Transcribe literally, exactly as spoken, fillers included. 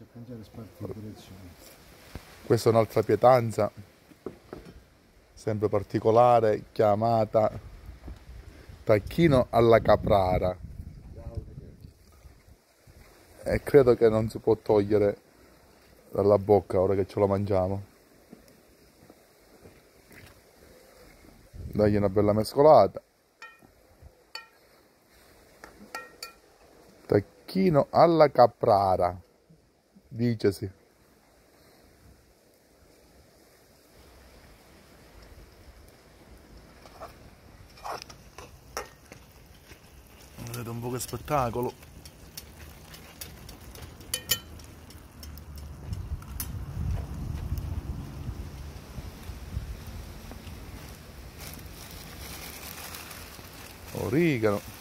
a cangiare sparti di direzione. Questa è un'altra pietanza, sempre particolare, chiamata tacchino alla caprara. E credo che non si può togliere dalla bocca ora che ce lo mangiamo. Dagli una bella mescolata. Tacchino alla caprara, dicesi. Vedete un po' che spettacolo. Origano.